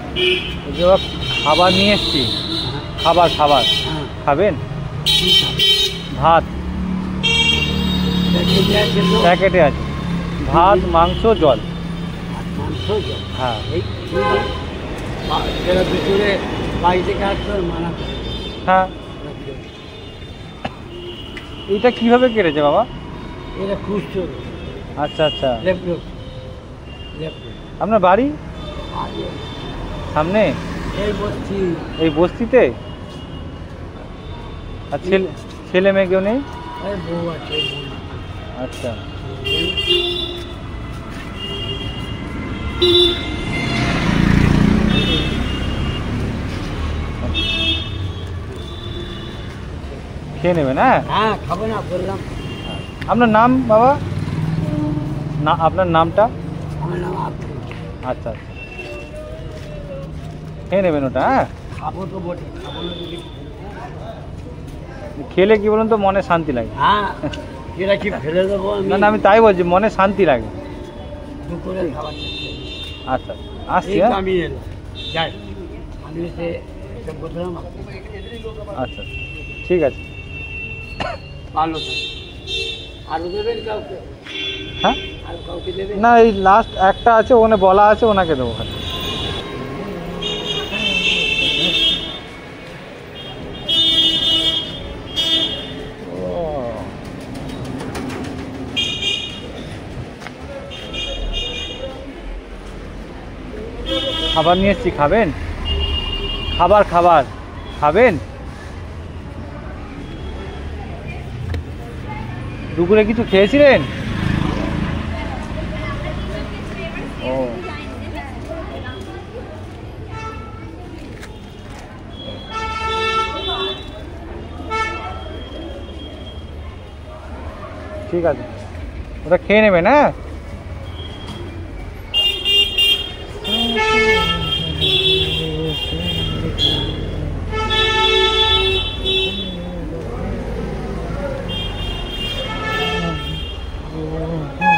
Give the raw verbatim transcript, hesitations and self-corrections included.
খাবার নিয়ে এসছি, খাবার খাবার খাবেন? ভাত প্যাকেটে আছে, ভাত মাংস জল। মাংস জল, হ্যাঁ। এই ভিতরে বাড়ি থেকে আসতে মানা করে। হ্যাঁ। এইটা কিভাবে কেটেছে বাবা? এটা খুঁজছো? আচ্ছা আচ্ছা। Left road, left road. আপনার বাড়ি সামনে এই বস্তি, এই বস্তিতে? আর ছেলে ছেলে মেয়ে কেউ নেই? এই বউ আছে, বউ। আচ্ছা। খেয়ে নেবেন? হ্যাঁ হ্যাঁ, খাবো না বললাম। আপনার নাম বাবা? না, আপনার নামটা? আমার নাম আব্দুল। আচ্ছা আচ্ছা, খেয়ে নেবেন ওটা। হ্যাঁ, খাবো তো বটে, খাবো না যদি। খেলে কি বলুন তো, মনে শান্তি লাগে। হ্যাঁ, এটা কি ফেলে দেবো আমি? না না, আমি তাই বলছি, মনে শান্তি লাগে। দুপুরে খাবার। আচ্ছা, আসছি। এই হ্যাঁ, আমি এলাম, যাই। আমি এসে এসে বললাম আচ্ছা ঠিক আছে। ভালো থাকে। আরও দেবেন কাউকে? হ্যাঁ, আর কাউকে দেবেন? না, এই লাস্ট একটা আছে, ওখানে বলা আছে, ওনাকে দেবো। ওখানে খাবার নিয়ে এসছি, খাবেন? খাবার খাবার খাবেন? দুপুরে কিছু খেয়েছিলেন? ও, ঠিক আছে, ওটা খেয়ে নেবেন। হ্যাঁ, Oh